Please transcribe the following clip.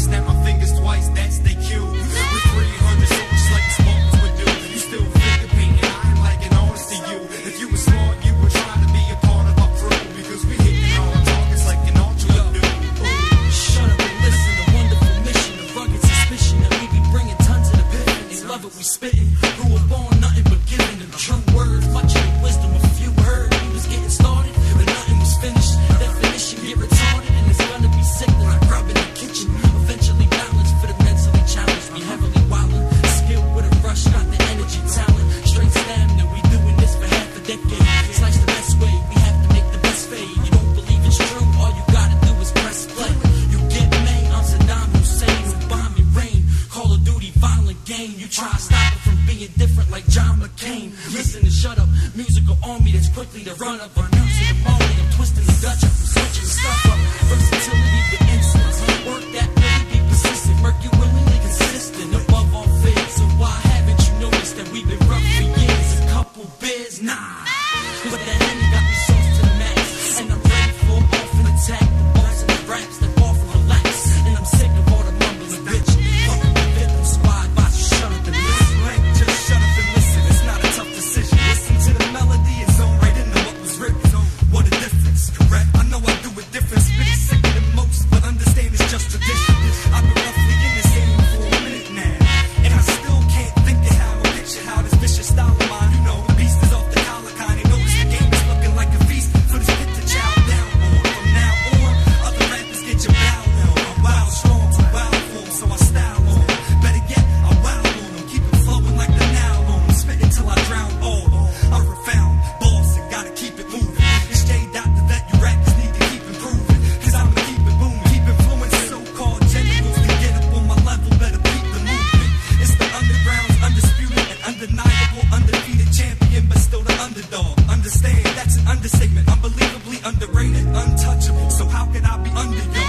snap my fingers twice, that's they cue. With 300 songs like the Spartans would do. You still finger painting, I ain't like an honest to you. If you were smart, you would try to be a part of our crew, because we hitting all our targets like an ultra do. Shut up and listen, a wonderful mission, a rugged suspicion that we be bringing tons of the piffin. They love it, we spittin'. Grew up on nothing but giving them true words, much of the wisdom a few heard. We was getting started, but nothing was finished. Definition get retarded, and it's gonna be sick that I grub in the kitchen. Eventually balanced for the mentally challenged. Be heavily wildin', skilled with a rush, got the energy, talent. Straight stamina, we doing this for half a decade. It's like the best way, we have to make the best fade. You don't believe it's true, all you gotta do is press play. You get made, I'm Saddam Hussein, who bomb and rain. Call of Duty, violent game. You try to stop it from being different like John McCain. Listen and shut up, musical army that's quickly to run up. Announcing the moment, I'm twisting the Dutch up, I'm switching stuff up. Versatility with insolence, work that really be persistent. Work you willingly consistent, above all fears. So why haven't you noticed that we've been rough for years? A couple beers, nah. But that Henny got me sauce to the max, and I'm ready for an off-and attack. The bars and the raps that offer relax, and I'm sick of all the mumbling bitch. Fuck the victim squad, watch you shut up and listen. Just shut up and listen, it's not a tough decision. Listen to the melody and zone right into what was written. What a difference, correct? I know I do it different, spit it sicker than most, but understand it's just tradition. I've been roughly in this game for a minute now, and I still can't think of how I picture how this vicious style of mine, you know, the beast is off the collar kind. They notice the game is looking like a feast for this pit to chow down on. From now on, other rappers get your bow on. I'm wild strong, I'm wild form, so I style on. Better yet, I wow on them, keep it flowing like the now on them. Spit it till I drown all. I refound boss and gotta keep it moving. It's J.Doctor that you rappers need to keep improving, cause I'ma keep it booming. Keep influencing so-called generals to get up on my level, better beat the movement. It's the underground's undisputed and undeniable, undefeated champion, but still the underdog. Understand, that's an understatement. Unbelievably underrated, untouchable. So how could I be under y'all?